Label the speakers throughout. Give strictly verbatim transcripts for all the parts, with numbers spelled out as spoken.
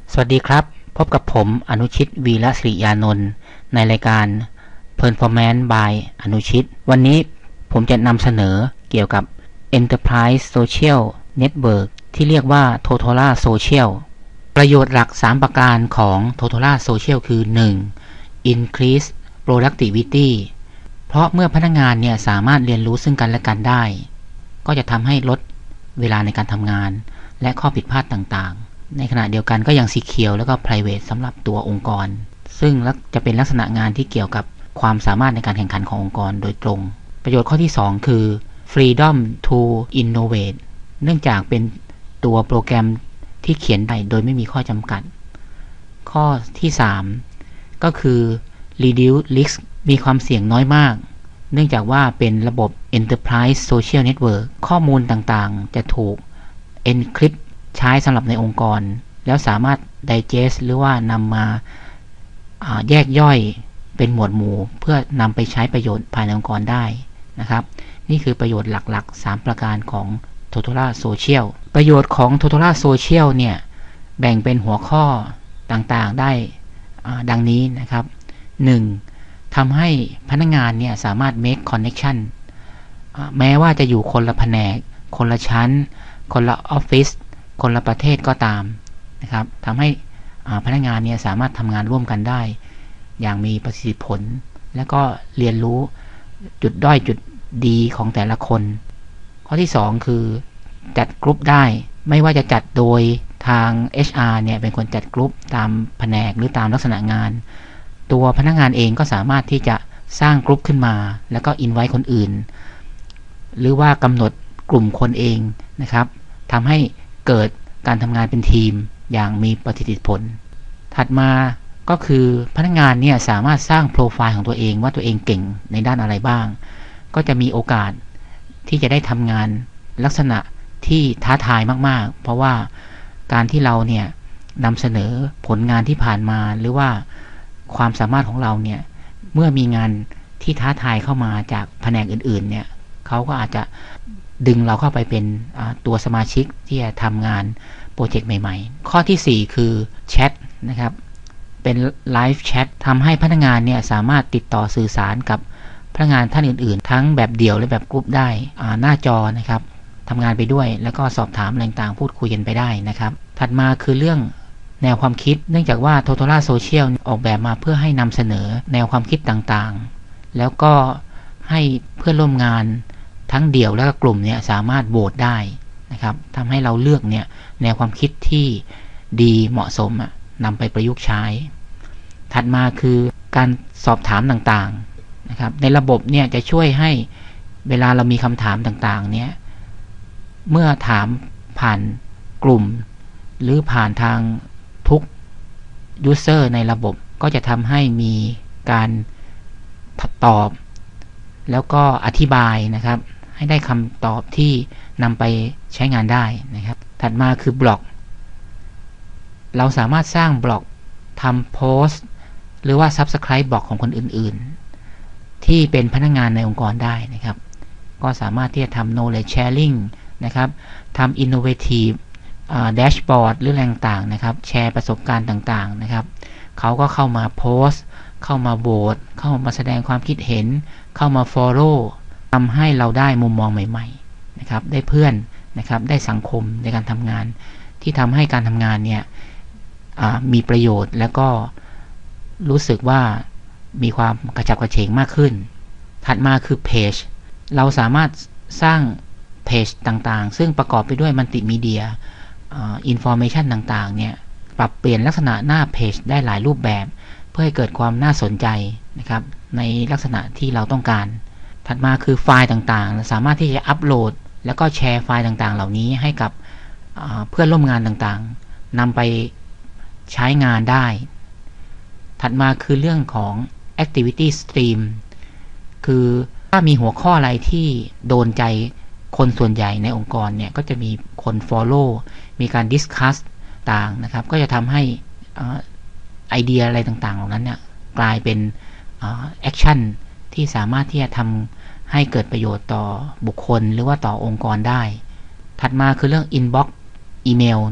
Speaker 1: สวัสดีครับพบกับผมอนุชิตวีระศิริยานนท์ในรายการ Performance by อนุชิตวันนี้ผมจะนำเสนอเกี่ยวกับ Enterprise Social Network ที่เรียกว่า Totara Social ประโยชน์หลักสามประการของ Totara Social คือ หนึ่ง Increase Productivity เพราะเมื่อพนักงานเนี่ยสามารถเรียนรู้ซึ่งกันและกันได้ก็จะทำให้ลดเวลาในการทำงานและข้อผิดพลาดต่างๆในขณะเดียวกันก็ยัง Secure แล้วก็ Private สำหรับตัวองค์กรซึ่งจะเป็นลักษณะงานที่เกี่ยวกับความสามารถในการแข่งขันขององค์กรโดยตรงประโยชน์ข้อที่สองคือ Freedom to Innovate เนื่องจากเป็นตัวโปรแกรมที่เขียนได้โดยไม่มีข้อจำกัดข้อที่สามก็คือ Reduce Risk มีความเสี่ยงน้อยมากเนื่องจากว่าเป็นระบบ Enterprise Social Network ข้อมูลต่างๆจะถูก Encrypt ใช้สำหรับในองค์กรแล้วสามารถ Digest หรือว่านำมาแยกย่อยเป็นหมวดหมู่เพื่อนำไปใช้ประโยชน์ภายในองค์กรได้นะครับนี่คือประโยชน์หลักๆสามประการของ Totara Social ประโยชน์ของ Totara Social เนี่ยแบ่งเป็นหัวข้อต่างๆได้ดังนี้นะครับ หนึ่ง ทำให้พนักงานเนี่ยสามารถ make connection แม้ว่าจะอยู่คนละแผนกคนละชั้นคนละออฟฟิศคนละประเทศก็ตามนะครับทำให้พนักงานเนี่ยสามารถทำงานร่วมกันได้อย่างมีประสิทธิผลและก็เรียนรู้จุดด้อยจุดดีของแต่ละคนข้อที่สองคือจัดกลุ่มได้ไม่ว่าจะจัดโดยทาง เอช อาร์ เนี่ยเป็นคนจัดกลุ่มตามแผนกหรือตามลักษณะงานตัวพนักงานเองก็สามารถที่จะสร้างกลุ่มขึ้นมาแล้วก็อินไว้คนอื่นหรือว่ากำหนดกลุ่มคนเองนะครับทำให้เกิดการทำงานเป็นทีมอย่างมีประสิทธิผลถัดมาก็คือพนักงานเนี่ยสามารถสร้างโปรไฟล์ของตัวเองว่าตัวเองเก่งในด้านอะไรบ้างก็จะมีโอกาสที่จะได้ทำงานลักษณะที่ท้าทายมากๆเพราะว่าการที่เราเนี่ยนำเสนอผลงานที่ผ่านมาหรือว่าความสามารถของเราเนี่ยเมื่อมีงานที่ท้าทายเข้ามาจากแผนกอื่นๆเนี่ยเขาก็อาจจะดึงเราเข้าไปเป็นตัวสมาชิกที่จะทำงานโปรเจกต์ใหม่ๆข้อที่สี่คือแชทนะครับเป็นไลฟ์แชททำให้พนักงานเนี่ยสามารถติดต่อสื่อสารกับพนักงานท่านอื่นๆทั้งแบบเดี่ยวและแบบกลุ่มได้หน้าจอนะครับทำงานไปด้วยแล้วก็สอบถามอะไรต่างๆพูดคุยกันไปได้นะครับถัดมาคือเรื่องแนวความคิดเนื่องจากว่า Totara Social ออกแบบมาเพื่อให้นำเสนอแนวความคิดต่างๆแล้วก็ให้เพื่อนร่วมงานทั้งเดี่ยวและก็กลุ่มเนี่ยสามารถโหวตได้นะครับทำให้เราเลือกเนี่ยแนวความคิดที่ดีเหมาะสมนำไปประยุกต์ใช้ถัดมาคือการสอบถามต่างๆนะครับในระบบเนี่ยจะช่วยให้เวลาเรามีคำถามต่างๆเนี่ยเมื่อถามผ่านกลุ่มหรือผ่านทางทุก user ในระบบก็จะทำให้มีการตอบแล้วก็อธิบายนะครับให้ได้คำตอบที่นำไปใช้งานได้นะครับถัดมาคือบล็อกเราสามารถสร้างบล็อกทำโพสต์หรือว่า Subscribe บล็อกของคนอื่นๆที่เป็นพนักงานในองค์กรได้นะครับก็สามารถที่จะทำ knowledge sharing นะครับทำ innovative dashboard หรือแรงต่างนะครับแชร์ประสบการณ์ต่างๆนะครับเขาก็เข้ามาโพสต์เข้ามาโหวตเข้ามาแสดงความคิดเห็นเข้ามา follow ทำให้เราได้มุมมองใหม่ๆนะครับได้เพื่อนนะครับได้สังคมในการทำงานที่ทำให้การทำงานเนี่ยมีประโยชน์แล้วก็รู้สึกว่ามีความกระฉับกระเฉงมากขึ้นถัดมาคือเพจเราสามารถสร้างเพจต่างๆซึ่งประกอบไปด้วยมัลติมีเดียอินฟอร์เมชันต่างๆเนี่ยปรับเปลี่ยนลักษณะหน้าเพจได้หลายรูปแบบเพื่อให้เกิดความน่าสนใจนะครับในลักษณะที่เราต้องการถัดมาคือไฟล์ต่างๆสามารถที่จะอัปโหลดแล้วก็แชร์ไฟล์ต่างๆเหล่านี้ให้กับเพื่อนร่วมงานต่างๆนำไปใช้งานได้ถัดมาคือเรื่องของ activity stream คือถ้ามีหัวข้ออะไรที่โดนใจคนส่วนใหญ่ในองค์กรเนี่ยก็จะมีคน follow มีการ discuss ต่างนะครับก็จะทำให้ไอเดียอะไรต่างๆเหล่านั้นเนี่ยกลายเป็นแอคชั่นที่สามารถที่จะทำให้เกิดประโยชน์ต่อบุคคลหรือว่าต่อองค์กรได้ถัดมาคือเรื่อง inbox อีเมล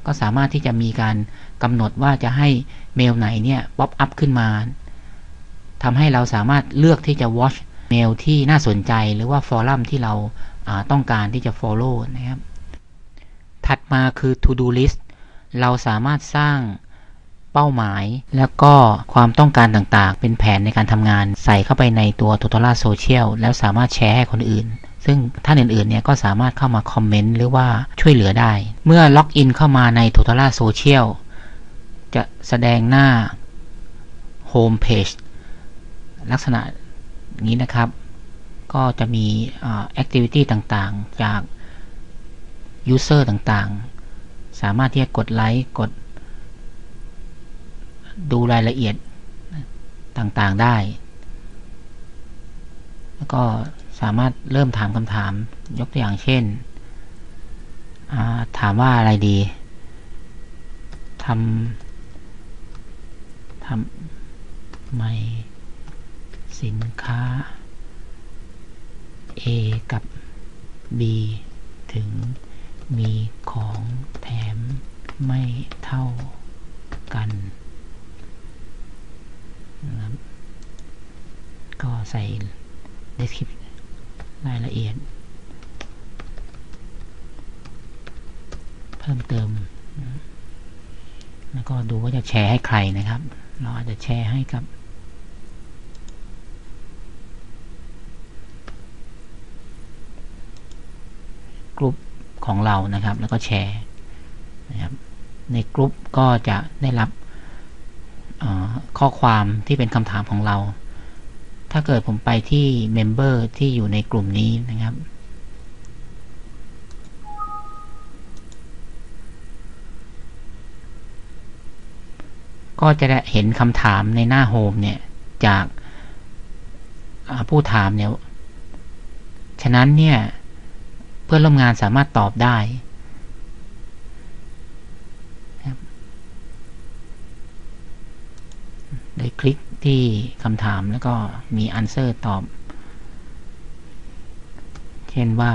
Speaker 1: ก็สามารถที่จะมีการกำหนดว่าจะให้เมลไหนเนี่ยป๊อปอัพขึ้นมาทำให้เราสามารถเลือกที่จะ watch เมลที่น่าสนใจหรือว่าฟอรัมที่เราต้องการที่จะ follow นะครับถัดมาคือ to do list เราสามารถสร้างเป้าหมายแล้วก็ความต้องการต่างๆเป็นแผนในการทำงานใส่เข้าไปในตัว Totara Social แล้วสามารถแชร์ให้คนอื่นซึ่งท่านอื่นๆเนี่ยก็สามารถเข้ามาคอมเมนต์หรือว่าช่วยเหลือได้เมื่อล็อกอินเข้ามาใน Totara Social จะแสดงหน้า Home Page ลักษณะนี้นะครับก็จะมี Activity ต่างๆจาก User ต่างๆสามารถที่จะกดไลค์กดดูรายละเอียดต่างๆได้แล้วก็สามารถเริ่มถามคำถามยกตัวอย่างเช่นถามว่าอะไรดีทำทำไมสินค้า A กับ B ถึงมีของแถมไม่เท่ากันนะครับก็ใส่ description รายละเอียดเพิ่มเติมแล้วก็ดูว่าจะแชร์ให้ใครนะครับเราอาจจะแชร์ให้กับกลุ่มของเรานะครับแล้วก็แชร์นะครับในกลุ่มก็จะได้รับข้อความที่เป็นคำถามของเราถ้าเกิดผมไปที่เมมเบอร์ที่อยู่ในกลุ่มนี้นะครับก็จะได้เห็นคำถามในหน้าโฮมเนี่ยจากผู้ถามเนี่ยฉะนั้นเนี่ยเพื่อนร่วมงานสามารถตอบได้โดยคลิกที่คำถามแล้วก็มี answer ตอบเช่นว่า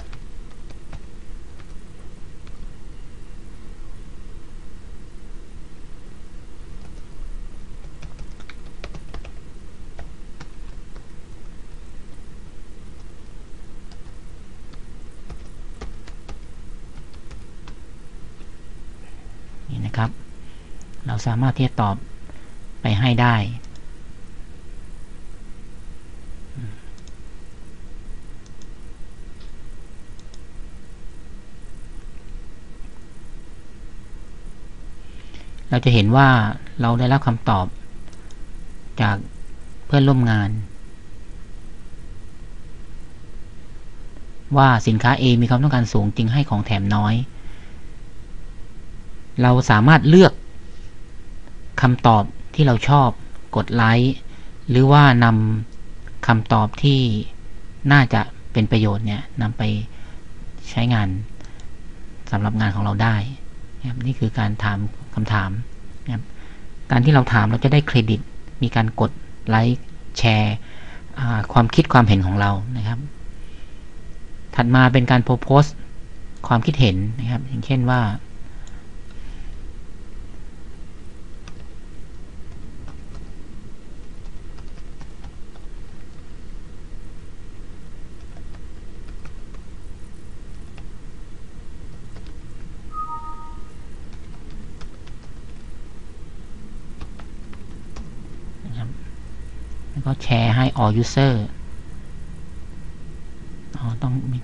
Speaker 1: นี่นะครับเราสามารถที่จะตอบไปให้ได้เราจะเห็นว่าเราได้รับคำตอบจากเพื่อนร่วมงานว่าสินค้า A มีความต้องการสูงจึงให้ของแถมน้อยเราสามารถเลือกคำตอบที่เราชอบกดไลค์หรือว่านำคำตอบที่น่าจะเป็นประโยชน์เนี่ยนำไปใช้งานสำหรับงานของเราได้นะครับนี่คือการถามคำถามนะครับการที่เราถามเราจะได้เครดิตมีการกดไลค์แชร์ความคิดความเห็นของเรานะครับถัดมาเป็นการโพสต์ความคิดเห็นนะครับอย่างเช่นว่าก็แชร์ให้ all user อ๋อต้องมี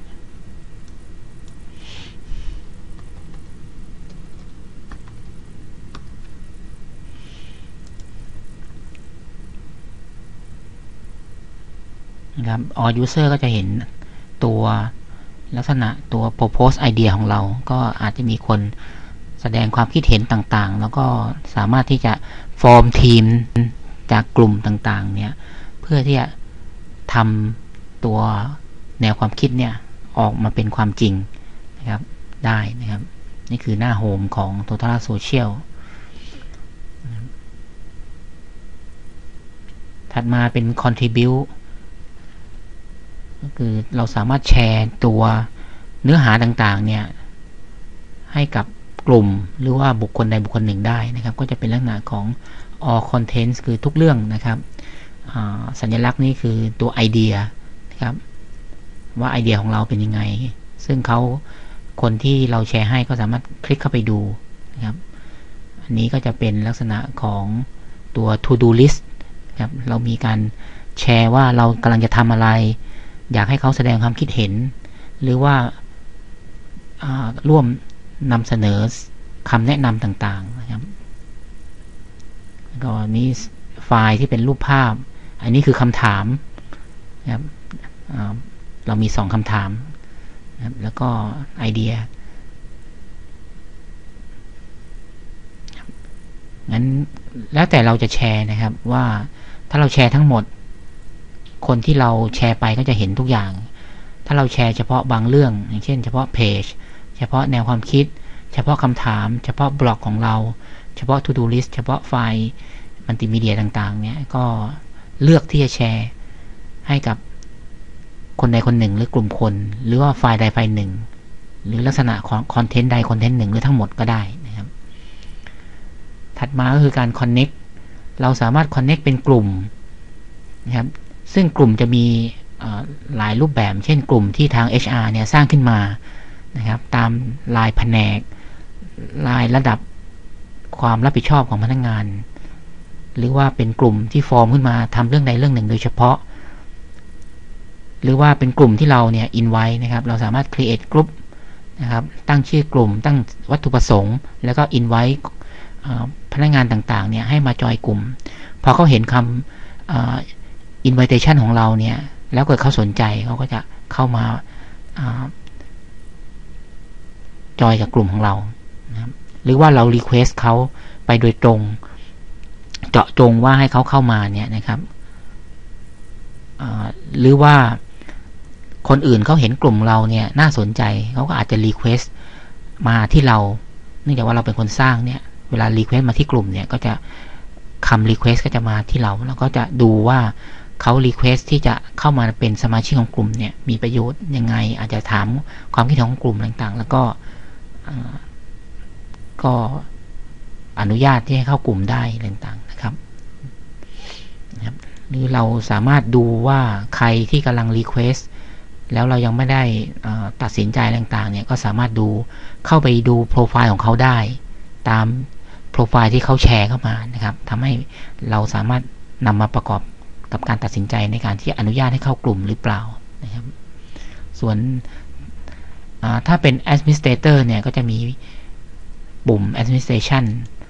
Speaker 1: นะครับ all user ก็จะเห็นตัวลักษณะตัว propose idea ของเราก็อาจจะมีคนแสดงความคิดเห็นต่างๆแล้วก็สามารถที่จะฟอร์มทีมจากกลุ่มต่างๆเนี่ยเพื่อที่จะทำตัวแนวความคิดเนี่ยออกมาเป็นความจริงนะครับได้นะครับนี่คือหน้าโฮมของ Totara Social ถัดมาเป็น Contribute ก็คือเราสามารถแชร์ตัวเนื้อหาต่างๆเนี่ยให้กับกลุ่มหรือว่าบุคคลใดบุคคลหนึ่งได้นะครับก็จะเป็นลักษณะของ all contents คือทุกเรื่องนะครับสัญลักษณ์นี้คือตัวไอเดียนะครับว่าไอเดียของเราเป็นยังไงซึ่งเขาคนที่เราแชร์ให้ก็สามารถคลิกเข้าไปดูนะครับอันนี้ก็จะเป็นลักษณะของตัว to do list ครับเรามีการแชร์ว่าเรากำลังจะทำอะไรอยากให้เขาแสดงความคิดเห็นหรือว่าร่วมนำเสนอคำแนะนำต่างๆนะครับก็นี้ไฟล์ที่เป็นรูปภาพอันนี้คือคำถามนะครับเรามีสองคำถามนะครับแล้วก็ไอเดียงั้นแล้วแต่เราจะแชร์นะครับว่าถ้าเราแชร์ทั้งหมดคนที่เราแชร์ไปก็จะเห็นทุกอย่างถ้าเราแชร์เฉพาะบางเรื่องอย่างเช่นเฉพาะเพจเฉพาะแนวความคิดเฉพาะคำถามเฉพาะบล็อกของเราเฉพาะ to do list เฉพาะไฟล์มัลติมีเดียต่างๆเนี่ยก็เลือกที่จะแชร์ให้กับคนใดคนหนึ่งหรือกลุ่มคนหรือว่าไฟล์ใดไฟล์หนึ่งหรือลักษณะของคอนเทนต์ใดคอนเทนต์หนึ่งหรือทั้งหมดก็ได้นะครับถัดมาก็คือการ connect เราสามารถ connect เป็นกลุ่มนะครับซึ่งกลุ่มจะมีหลายรูปแบบเช่นกลุ่มที่ทาง เอช อาร์ เนี่ยสร้างขึ้นมานะครับตามรายแผนกรายระดับความรับผิดชอบของพนักงานหรือว่าเป็นกลุ่มที่ฟอร์มขึ้นมาทำเรื่องใดเรื่องหนึ่งโดยเฉพาะหรือว่าเป็นกลุ่มที่เราเนี่ย invite นะครับเราสามารถ create group นะครับตั้งชื่อกลุ่มตั้งวัตถุประสงค์แล้วก็ invite พนักงานต่างๆเนี่ยให้มาจอยกลุ่มพอเขาเห็นคำ invitation ของเราเนี่ยแล้วเกิดเขาสนใจเขาก็จะเข้ามาจอยกับกลุ่มของเรานะครับหรือว่าเรา request เขาไปโดยตรงเจาะจงว่าให้เขาเข้ามาเนี่ยนะครับหรือว่าคนอื่นเขาเห็นกลุ่มเราเนี่ยน่าสนใจเขาก็อาจจะ request มาที่เราเนื่องจากว่าเราเป็นคนสร้างเนี่ยเวลา request มาที่กลุ่มเนี่ยก็จะคำ request ก็จะมาที่เราแล้วก็จะดูว่าเขา request ที่จะเข้ามาเป็นสมาชิกของกลุ่มเนี่ยมีประโยชน์ยังไงอาจจะถามความคิดเห็นของกลุ่มต่างๆแล้วก็ก็อนุญาตที่ให้เข้ากลุ่มได้ต่างๆนะครับหรือเราสามารถดูว่าใครที่กำลัง request แล้วเรายังไม่ได้ตัดสินใจต่างๆเนี่ยก็สามารถดูเข้าไปดูโปรไฟล์ของเขาได้ตามโปรไฟล์ที่เขาแชร์เข้ามานะครับทำให้เราสามารถนำมาประกอบกับการตัดสินใจในการที่อนุญาตให้เข้ากลุ่มหรือเปล่านะครับส่วนถ้าเป็น administrator เนี่ยก็จะมีปุ่ม administration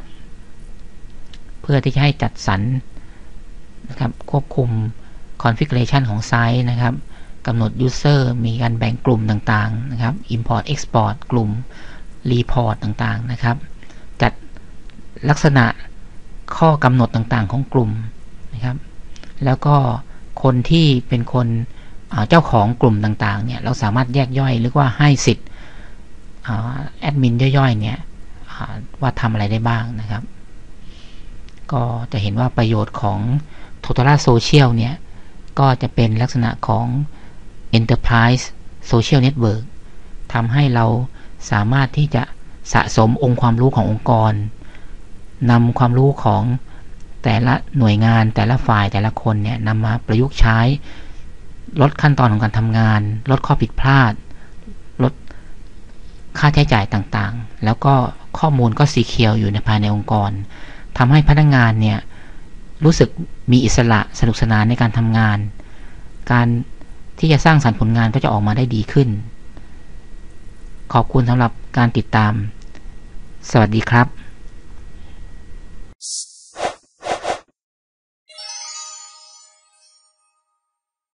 Speaker 1: เพื่อที่จะให้จัดสรรนะครับควบคุม configuration ของไซต์นะครับกำหนด user มีการแบ่งกลุ่มต่างๆนะครับ import export กลุ่ม report ต่างๆนะครับจัดลักษณะข้อกำหนดต่างๆของกลุ่มนะครับแล้วก็คนที่เป็นคนเจ้าของกลุ่มต่างๆเนี่ยเราสามารถแยกย่อยหรือว่าให้สิทธิ์แอดมินย่อยๆเนี่ยว่าทำอะไรได้บ้างนะครับก็จะเห็นว่าประโยชน์ของ Totara Social เนี่ยก็จะเป็นลักษณะของ Enterprise Social Network ทำให้เราสามารถที่จะสะสมองค์ความรู้ขององค์กรนำความรู้ของแต่ละหน่วยงานแต่ละฝ่ายแต่ละคนเนี่ยนำมาประยุกต์ใช้ลดขั้นตอนของการทำงานลดข้อผิดพลาดลดค่าใช้จ่ายต่างๆแล้วก็ข้อมูลก็ซีเคียวอยู่ในภายในองค์กรทำให้พนักงานเนี่ยรู้สึกมีอิสระสนุกสนานในการทำงานการที่จะสร้างสรรค์ผลงานก็จะออกมาได้ดีขึ้นขอบคุณสำหรับการติดตามสวัสดีครับ